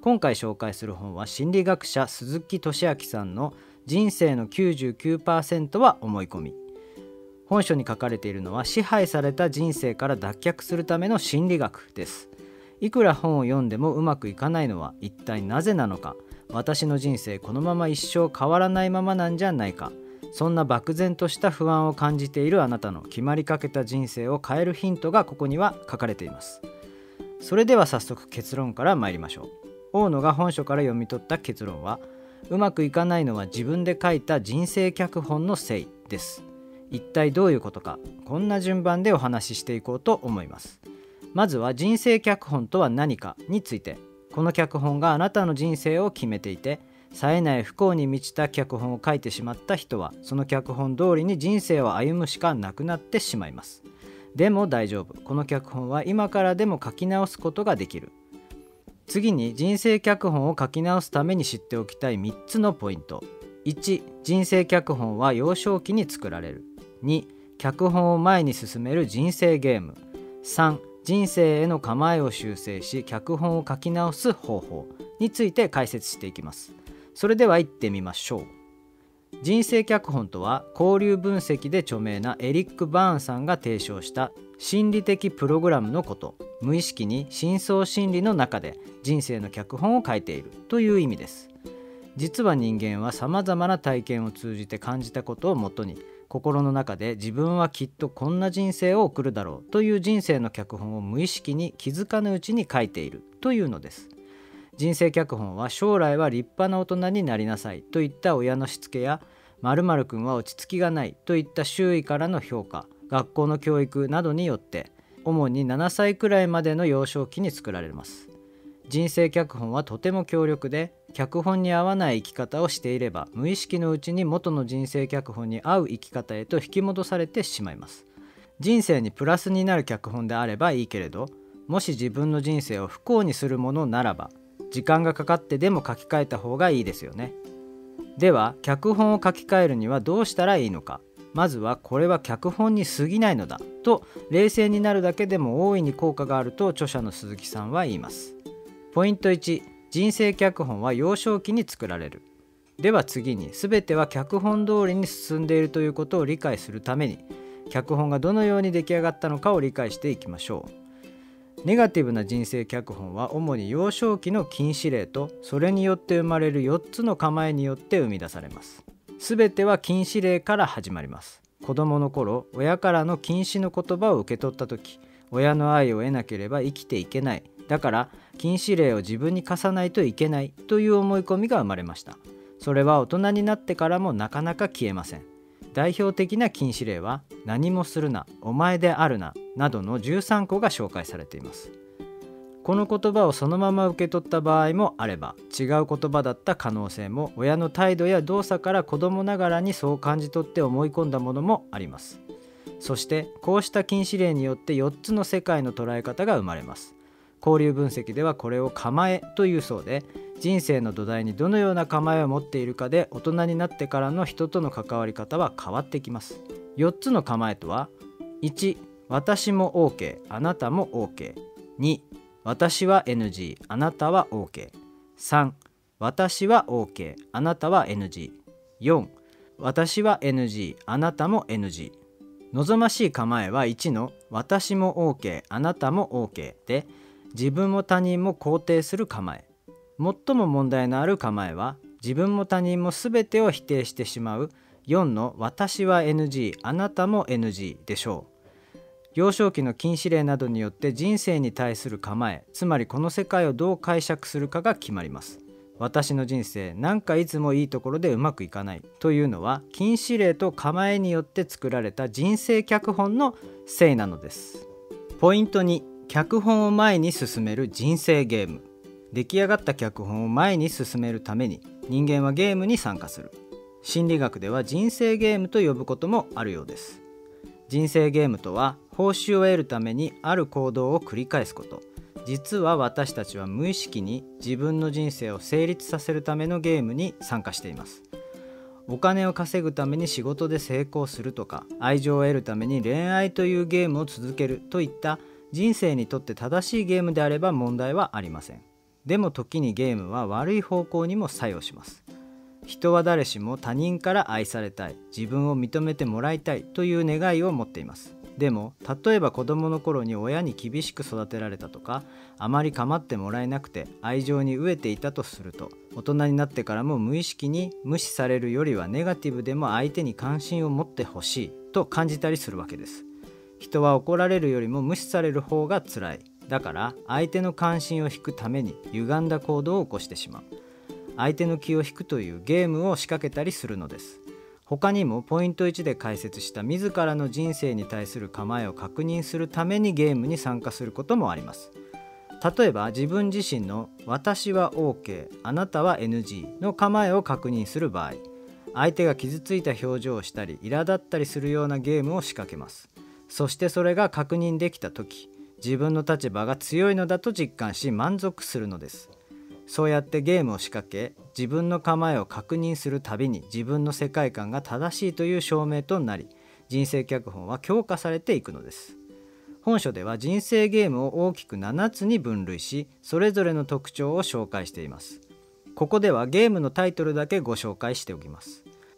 今回紹介する本は心理学者鈴木俊明さんの人生の 99% は思い込み。本書に書かれているのは支配された人生から脱却するための心理学です。いくら本を読んでもうまくいかないのは一体なぜなのか。私の人生このまま一生変わらないままなんじゃないか。そんな漠然とした不安を感じているあなたの決まりかけた人生を変えるヒントがここには書かれています。それでは早速結論から参りましょう。大野が本書から読み取った結論は、うまくいかないのは自分で書いた人生脚本のせいです。一体どういうことか、こんな順番でお話ししていこうと思います。まずは人生脚本とは何かについて。この脚本があなたの人生を決めていて、冴えない不幸に満ちた脚本を書いてしまった人は、その脚本通りに人生を歩むしかなくなってしまいます。でも大丈夫。この脚本は今からでも書き直すことができる。次に人生脚本を書き直すために知っておきたい3つのポイント。1、人生脚本は幼少期に作られる。2、脚本を前に進める人生ゲーム。3、人生への構えを修正し脚本を書き直す方法について解説していきます。それでは行ってみましょう。人生脚本とは、交流分析で著名なエリック・バーンさんが提唱した心理的プログラムのこと。無意識に深層心理の中で人生の脚本を書いているという意味です。実は人間はさまざまな体験を通じて感じたことをもとに、心の中で自分はきっとこんな人生を送るだろうという人生の脚本を無意識に気づかぬうちに書いているというのです。人生脚本は、将来は立派な大人になりなさいといった親のしつけや、〇〇くんは落ち着きがないといった周囲からの評価、学校の教育などによって主に7歳くらいまでの幼少期に作られます。人生脚本はとても強力で、脚本に合わない生き方をしていれば無意識のうちに元の人生脚本に合う生き方へと引き戻されてしまいます。人生にプラスになる脚本であればいいけれど、もし自分の人生を不幸にするものならば時間がかかってでも書き換えた方がいいですよね。では脚本を書き換えるにはどうしたらいいのか。まずは、これは脚本に過ぎないのだと冷静になるだけでも大いに効果があると著者の鈴木さんは言います。ポイント1、人生脚本は幼少期に作られる。では次に、全ては脚本通りに進んでいるということを理解するために、脚本がどのように出来上がったのかを理解していきましょう。ネガティブな人生脚本は主に幼少期の禁止令とそれによって生まれる4つの構えによって生み出されます。すべては禁止令から始まります。子供の頃、親からの禁止の言葉を受け取った時、親の愛を得なければ生きていけない、だから禁止令を自分に課さないといけないという思い込みが生まれました。それは大人になってからもなかなか消えません。代表的な禁止令は、何もするな、お前であるななどの13個が紹介されています。この言葉をそのまま受け取った場合もあれば、違う言葉だった可能性も、親の態度や動作から子供ながらにそう感じ取って思い込んだものもあります。そしてこうした禁止令によって4つの世界の捉え方が生まれます。交流分析ではこれを構えというそうで、人生の土台にどのような構えを持っているかで大人になってからの人との関わり方は変わってきます。4つの構えとは、1、私も OK、あなたも OK。 2、私は NG、 あなたは OK。 3、私は OK、 あなたは NG。 4、私は NG、 あなたも NG。 望ましい構えは1の私も OK、 あなたも OK で、自分も他人も肯定する構え。最も問題のある構えは、自分も他人も全てを否定してしまう4の私は NG、 あなたも NG でしょう。幼少期の禁止令などによって人生に対する構え、つまりこの世界をどう解釈するかが決まります。私の人生なんかいつもいいところでうまくいかないというのは、禁止令と構えによって作られた人生脚本のせいなのです。ポイント2、脚本を前に進める人生ゲーム。出来上がった脚本を前に進めるために人間はゲームに参加する。心理学では人生ゲームと呼ぶこともあるようです。人生ゲームとは、報酬を得るためにある行動を繰り返すこと。実は私たちは無意識に自分の人生を成立させるためのゲームに参加しています。お金を稼ぐために仕事で成功するとか、愛情を得るために恋愛というゲームを続けるといった人生にとって正しいゲームであれば問題はありません。 でも時にゲームは悪い方向にも作用します。人は誰しも他人から愛されたい、自分を認めてもらいたいという願いを持っています。でも例えば子供の頃に親に厳しく育てられたとか、あまり構ってもらえなくて愛情に飢えていたとすると、大人になってからも無意識に無視されるよりはネガティブでも相手に関心を持ってほしいと感じたりするわけです。人は怒られるよりも無視される方が辛い。だから相手の関心を引くために歪んだ行動を起こしてしまう。相手の気を引くというゲームを仕掛けたりするのです。他にもポイント1で解説した自らの人生に対する構えを確認するためにゲームに参加することもあります。例えば自分自身の私は OK、あなたは NG の構えを確認する場合、相手が傷ついた表情をしたり苛立ったりするようなゲームを仕掛けます。そしてそれが確認できた時、自分の立場が強いのだと実感し満足するのです。そうやってゲームを仕掛け、自分の構えを確認するたびに自分の世界観が正しいという証明となり、人生脚本は強化されていくのです。本書では人生ゲームを大きく7つに分類し、それぞれの特徴を紹介しています。ここではゲームのタイトルだけご紹介しておきます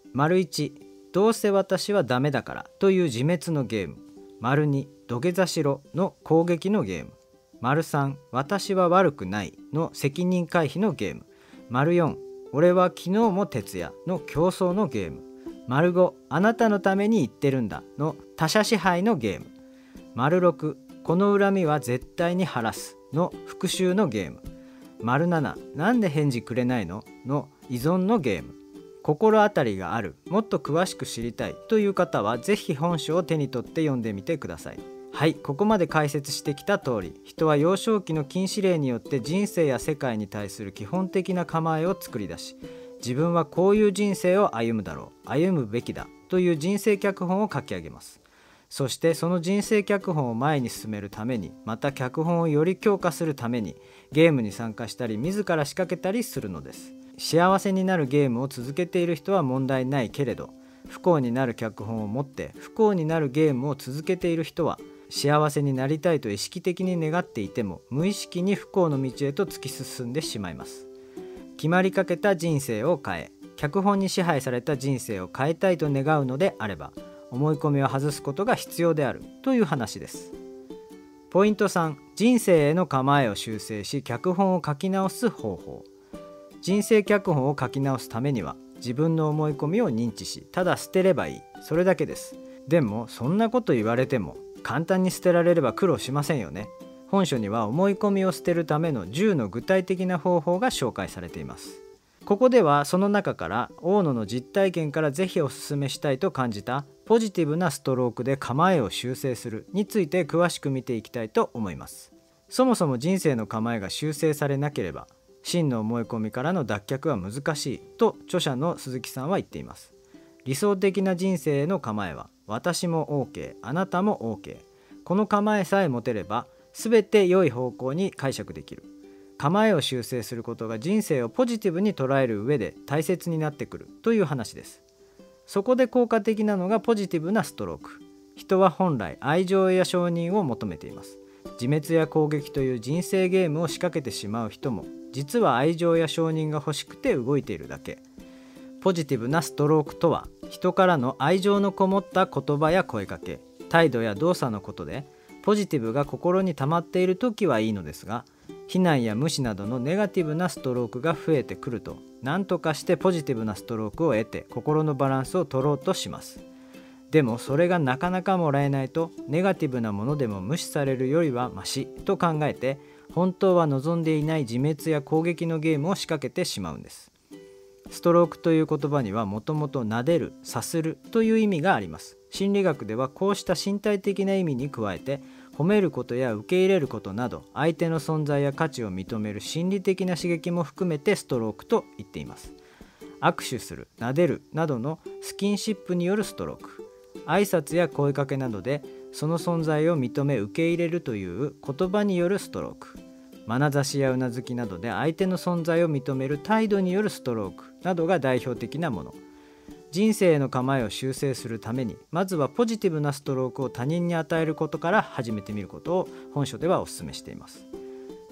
。1、どうせ私はダメだからという自滅のゲーム。2、土下座しろの攻撃のゲーム。3、私は悪くないの責任回避のゲーム。4、俺は昨日も徹夜の競争のゲーム。5、あなたのために言ってるんだの他者支配のゲーム。6、この恨みは絶対に晴らすの復讐のゲーム。7、なんで返事くれないのの依存のゲーム。心当たりがある、もっと詳しく知りたいという方はぜひ本書を手に取って読んでみてください。はい、ここまで解説してきた通り、人は幼少期の禁止令によって人生や世界に対する基本的な構えを作り出し、自分はこういう人生を歩むだろう、歩むべきだという人生脚本を書き上げます。そしてその人生脚本を前に進めるために、また脚本をより強化するためにゲームに参加したり自ら仕掛けたりするのです。幸せになるゲームを続けている人は問題ないけれど、不幸になる脚本を持って不幸になるゲームを続けている人は、幸せになりたいと意識的に願っていても無意識に不幸の道へと突き進んでしまいます。決まりかけた人生を変え、脚本に支配された人生を変えたいと願うのであれば、思い込みを外すことが必要であるという話です。ポイント3、人生への構えを修正し脚本を書き直す方法。人生脚本を書き直すためには、自分の思い込みを認知し、ただ捨てればいい、それだけです。でもそんなこと言われても簡単に捨てられれば苦労しませんよね。本書には思い込みを捨てるための10の具体的な方法が紹介されています。ここではその中から大野の実体験からぜひお勧めしたいと感じたポジティブなストロークで構えを修正するについて詳しく見ていきたいと思います。そもそも人生の構えが修正されなければ真の思い込みからの脱却は難しいと著者の鈴木さんは言っています。理想的な人生への構えは私も OK、 あなたも OK、 この構えさえ持てれば全て良い方向に解釈できる。構えを修正することが人生をポジティブに捉える上で大切になってくるという話です。そこで効果的なのがポジティブなストローク。人は本来愛情や承認を求めています。自滅や攻撃という人生ゲームを仕掛けてしまう人も実は愛情や承認が欲しくて動いているだけ。ポジティブなストロークとは、人からの愛情のこもった言葉や声かけ、態度や動作のことで、ポジティブが心に溜まっている時はいいのですが、非難や無視などのネガティブなストロークが増えてくると、何とかしてポジティブなストロークを得て心のバランスを取ろうとします。でもそれがなかなかもらえないと、ネガティブなものでも無視されるよりはマシと考えて、本当は望んでいない自滅や攻撃のゲームを仕掛けてしまうんです。ストロークという言葉にはもともと撫でる、さするという意味があります。心理学ではこうした身体的な意味に加えて、褒めることや受け入れることなど、相手の存在や価値を認める心理的な刺激も含めてストロークと言っています。握手する、撫でるなどのスキンシップによるストローク、挨拶や声かけなどでその存在を認め受け入れるという言葉によるストローク、眼差しやうなずきなどで相手の存在を認める態度によるストロークなどが代表的なもの。人生への構えを修正するために、まずはポジティブなストロークを他人に与えることから始めてみることを本書ではお勧めしています。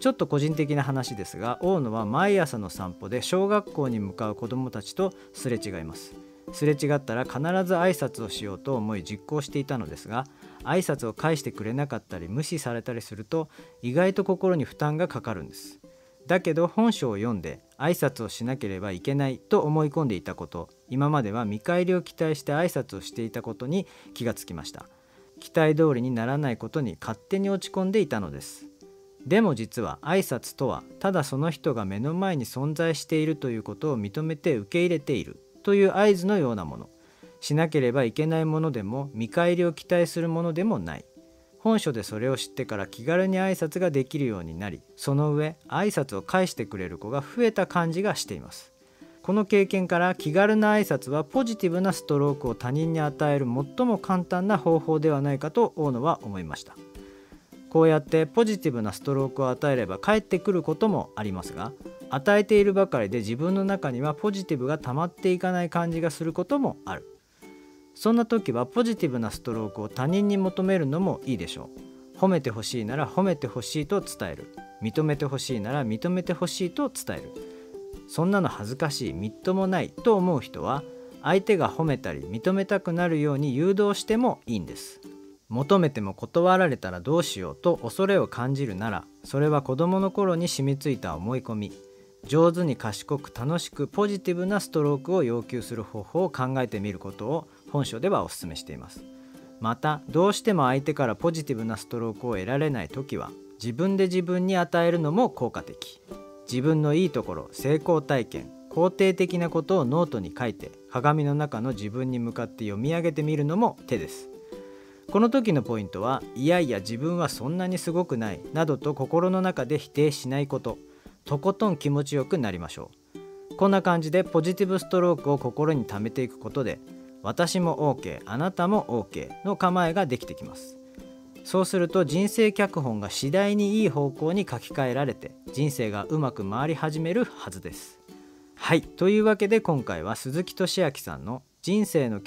ちょっと個人的な話ですが、大野は毎朝の散歩で小学校に向かう子どもたちとすれ違います。すれ違ったら必ず挨拶をしようと思い実行していたのですが、挨拶を返してくれなかったり無視されたりすると意外と心に負担がかかるんです。だけど本書を読んで挨拶をしなければいけないと思い込んでいたこと、今までは見返りを期待して挨拶をしていたことに気がつきました。期待通りにならないことに勝手に落ち込んでいたのです。でも実は挨拶とは、ただその人が目の前に存在しているということを認めて受け入れているという合図のようなもの。しなければいけないものでも見返りを期待するものでもない。本書でそれを知ってから気軽に挨拶ができるようになり、その上挨拶を返してくれる子が増えた感じがしています。この経験から気軽な挨拶はポジティブなストロークを他人に与える最も簡単な方法ではないかと大野は思いました。こうやってポジティブなストロークを与えれば返ってくることもありますが、与えているばかりで自分の中にはポジティブが溜まっていかない感じがすることもある。そんな時はポジティブなストロークを他人に求めるのもいいでしょう。褒めてほしいなら褒めてほしいと伝える。認めてほしいなら認めてほしいと伝える。そんなの恥ずかしい、みっともないと思う人は、相手が褒めたり認めたくなるように誘導してもいいんです。求めても断られたらどうしようと恐れを感じるなら、それは子供の頃に染みついた思い込み。上手に賢く楽しくポジティブなストロークを要求する方法を考えてみることを本書ではお勧めしています。また、どうしても相手からポジティブなストロークを得られないときは、自分で自分に与えるのも効果的。自分のいいところ、成功体験、肯定的なことをノートに書いて、鏡の中の自分に向かって読み上げてみるのも手です。この時のポイントは、いやいや自分はそんなにすごくないなどと心の中で否定しないこと。とことん気持ちよくなりましょう。こんな感じでポジティブストロークを心に溜めていくことで、私も OK、あなたも OK の構えができてきます。そうすると人生脚本が次第にいい方向に書き換えられて、人生がうまく回り始めるはずです。はい、というわけで今回は鈴木敏明さんの人生の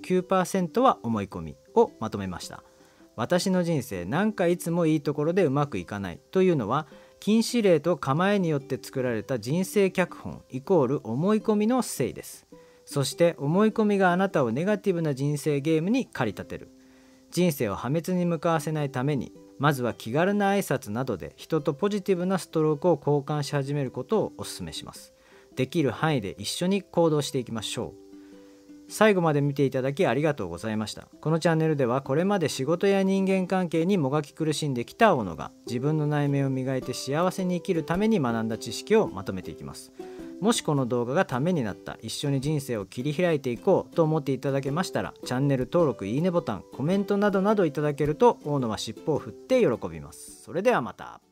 99% は思い込みをまとめました。私の人生なんかいつもいいところでうまくいかないというのは、禁止令と構えによって作られた人生脚本イコール思い込みのせいです。そして思い込みがあなたをネガティブな人生ゲームに駆り立てる。人生を破滅に向かわせないために、まずは気軽な挨拶などで人とポジティブなストロークを交換し始めることをお勧めします。できる範囲で一緒に行動していきましょう。最後まで見ていただきありがとうございました。このチャンネルではこれまで仕事や人間関係にもがき苦しんできた大野が自分の内面を磨いて幸せに生きるために学んだ知識をまとめていきます。もしこの動画がためになった、一緒に人生を切り開いていこうと思っていただけましたら、チャンネル登録、いいねボタン、コメントなどなどいただけると大野は尻尾を振って喜びます。それではまた。